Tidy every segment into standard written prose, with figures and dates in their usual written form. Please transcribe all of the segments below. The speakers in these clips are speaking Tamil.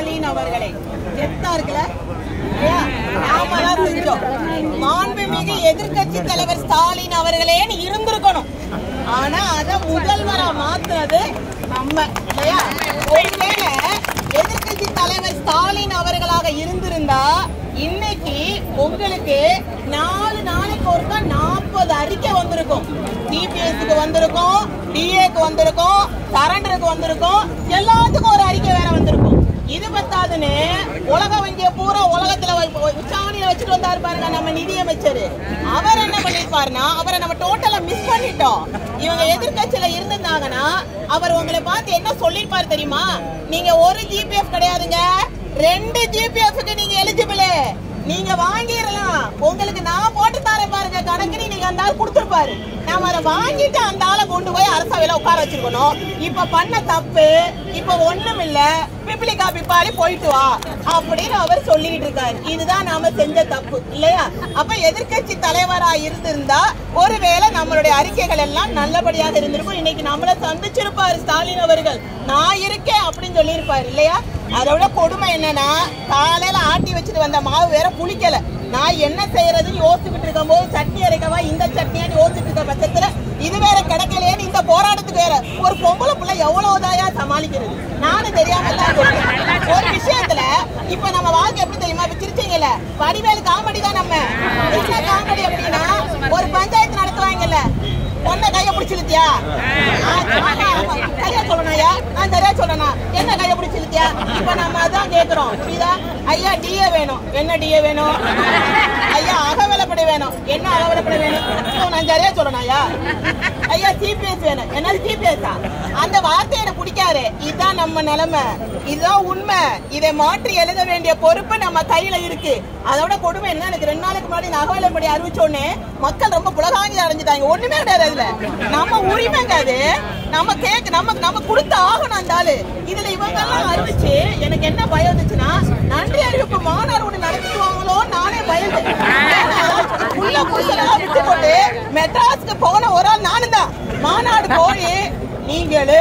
ஸ்டாலின் அவர்களை கெத்தா இருக்குல்ல, நாம தான் செஞ்சோம். மாண்புமிகு எதிர்கட்சி தலைவர் ஸ்டாலின் அவர்களேன்னு இருந்திருக்கணும். ஆனா அத முதல்வரா மாத்துறது நம்ம இல்லையா? ஒருவேளை எதிர்கட்சி தலைவர் ஸ்டாலின் அவர்களாக இருந்திருந்தா இன்னைக்கு உங்களுக்கு 4 நாளைக்கு ஒருக்கா 40 அறிக்கை வந்திருக்கும். டிபிஎஸ்க்கு வந்திருக்கும், டிஏக்கு வந்திருக்கும், சரண்டருக்கு வந்திருக்கும், எல்லாத்துக்கும் ஒரு அறிக்கை வேற வந்திருக்கும். இது பத்தாதுன்னு உலக வங்கிய பூரா உலகத்துல உச்சாணியில வச்சுட்டு வந்தாரு பாருங்க நம்ம நிதியமைச்சர். அவர் என்ன பண்ணிருப்பாருன்னா, அவரை நம்ம டோட்டலா மிஸ் பண்ணிட்டோம். இவங்க எதிர்கட்சியில இருந்திருந்தாங்கன்னா அவர் உங்களை பார்த்து என்ன சொல்லிருப்பாரு தெரியுமா? நீங்க ஒரு ஜிபிஎஃப் கிடையாதுங்க, 2 ஜிபிஎஃப்க்கு நீங்க எலிஜிபிள், நீங்க வாங்கிடலாம், உங்களுக்கு நான் போட்டு தரேன் பாருங்க கணக்குன்னு நீங்க அந்த ஆள் கொடுத்துருப்பாரு. நாம அதை வாங்கிட்டு அந்த ஆளை கொண்டு போய் அரசவையில உட்கார வச்சிருக்கணும். இப்ப பண்ண தப்பு இப்ப ஒண்ணும் இல்ல, பிப்ளி காப்பி பாடி போயிட்டு வா அப்படின்னு அவர் சொல்லிட்டு இருக்காரு. இதுதான் நாம செஞ்ச தப்பு இல்லையா? அப்ப எதிர்கட்சி தலைவரா இருந்திருந்தா ஒருவேளை நம்மளுடைய அறிக்கைகள் எல்லாம் நல்லபடியாக இருந்திருக்கும். இன்னைக்கு நம்மள சந்திச்சிருப்பாரு ஸ்டாலின் அவர்கள், நான் இருக்கேன் அப்படின்னு சொல்லி இருப்பாரு இல்லையா? அதோட கொடுமை என்னன்னா, காலையில ஆட்டி வச்சுட்டு வந்த மாவு வேற புளிக்கல. நான் என்ன செய்யறதுன்னு யோசிச்சுட்டு இருக்கும் போது சட்னி அரைக்கவா இந்த சட்னியான்னு யோசிச்சுட்டு இருக்க பட்சத்துல இது வேற கிடைக்கலையேன்னு இந்த போராட்டத்துக்கு வேற ஒரு பொம்பளை பிள்ளை எவ்வளவுதாயா சமாளிக்கிறது? நானும் தெரியாம தான் ஒரு விஷயத்துல இப்ப நம்ம வாழ்க்கை எப்படி தெரியுமா? இப்ப சிரிச்சீங்கல்ல, வடிவேலு காமெடி தான். நம்ம என்ன காமெடி அப்படின்னா, ஒரு பஞ்சாயத்து நடத்துவாங்கல்ல, ஒன்ன கைய பிடிச்சிருத்தியா சரியா சொல்லணும்யா, நான் சரியா சொல்லனா என்ன கைய பிடிச்சிருத்தியா? இப்ப நம்ம அதான் கேக்குறோம், புரியுதா? ஐயா டிஏ வேணும், என்ன டிஏ வேணும்? ஐயா அகவலப்படை வேணும், என்ன அகவலப்படை வேணும்? நான் சரியா சொல்லணும்யா. ஐயா சிபிஎஸ் வேணும், என்ன சிபிஎஸ்? அந்த வார்த்தை எனக்கு பிடிக்காது. இதுதான் நம்ம நிலைமை, இதுதான் உண்மை. இதை மாற்றி எழுத வேண்டிய பொறுப்பு நம்ம கையில இருக்கு. அதோட கொடுமை என்ன, எனக்கு 2 நாளைக்கு முன்னாடி அகவலப்படை அறிவிச்சோடனே மக்கள் ரொம்ப புலகாங்கி அடைஞ்சிட்டாங்க. ஒண்ணுமே கிடையாது, நம்ம உரிமைங்க அது, நம்ம கேக்கு நம்ம கொடுத்து ஆகணும் அந்த ஆளு. இதுல இவங்க எல்லாம் அறிவிச்சு எனக்கு என்ன பயம் இருந்துச்சுன்னா, நன்றி அறிவிப்பு மாநாடு ஒண்ணு நடத்திடுவாங்களோ நானே பயந்து உள்ள புதுசெல்லாம் விட்டு போட்டு மெட்ராஸ்க்கு போன ஒரு ஆள் நானும் தான். மாநாடு போய் நீங்களு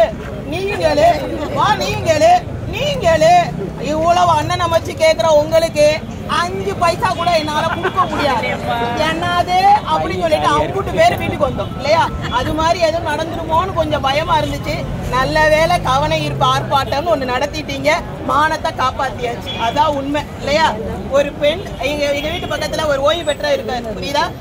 இவ்வளவு அண்ணன் அமைச்சு கேக்குற உங்களுக்கு 5 பைசா கூட என்னால கொடுக்க முடியாது. என்னது அப்படின்னு சொல்லிட்டு அம்புட்டு பேரு வீட்டுக்கு வந்தோம் இல்லையா? அது மாதிரி எதுவும் நடந்துருமோன்னு கொஞ்சம் பயமா இருந்துச்சு. நல்ல வேளை கவன ஈர்ப்பு ஆர்ப்பாட்டம்னு ஒண்ணு நடத்திட்டீங்க, மானத்தை காப்பாத்தியாச்சு. அதான் உண்மை இல்லையா? ஒரு பெண் எங்க வீட்டு பக்கத்துல ஒரு ஓய்வு பெற்ற இருக்காரு, புரியுதா?